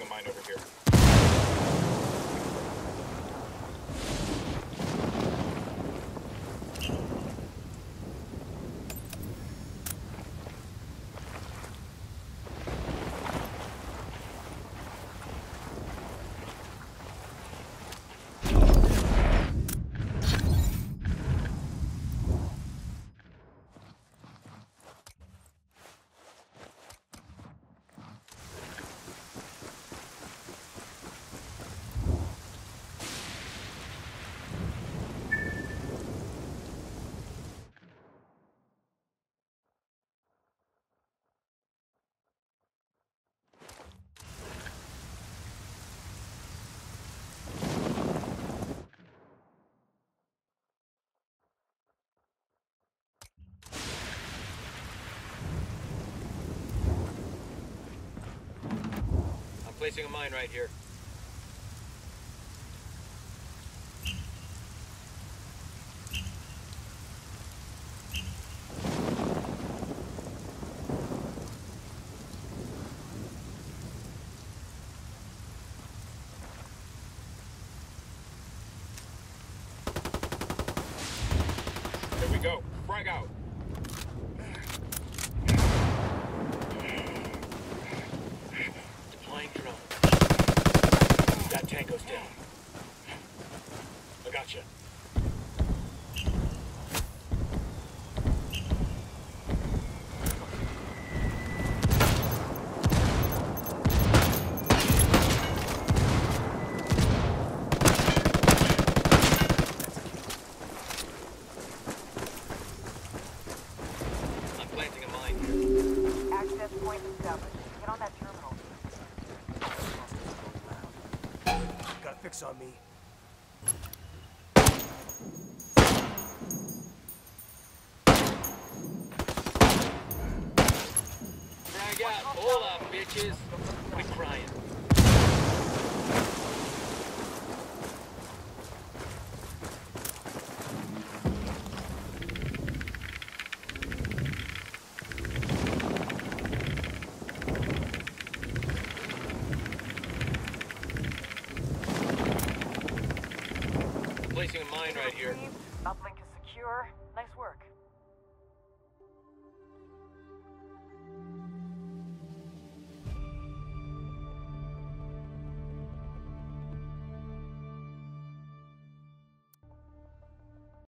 a mine over here. Placing a mine right here. There we go. Frag out. That tango's down. I gotcha. I'm planting a mine here. Access point established. Get on that terminal. Got a fix on me. Frag out. Hold up, bitches. Quit crying. Placing a mine right here.